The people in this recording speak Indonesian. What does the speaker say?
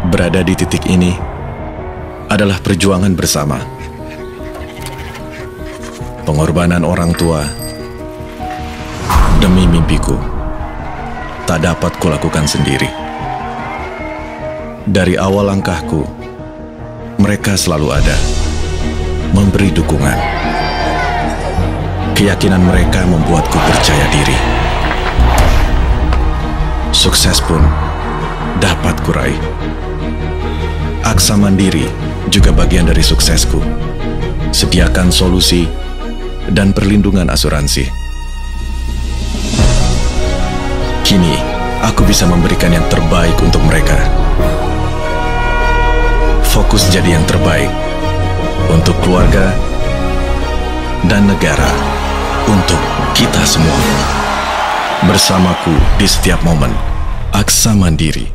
Berada di titik ini adalah perjuangan bersama. Pengorbanan orang tua demi mimpiku tak dapat kulakukan sendiri. Dari awal langkahku, mereka selalu ada, memberi dukungan. Keyakinan mereka membuatku percaya diri. Sukses pun dapat kuraih. Aksa Mandiri juga bagian dari suksesku. Sediakan solusi dan perlindungan asuransi. Kini, aku bisa memberikan yang terbaik untuk mereka. Fokus jadi yang terbaik untuk keluarga dan negara, untuk kita semua. Bersamaku di setiap momen. Aksa Mandiri.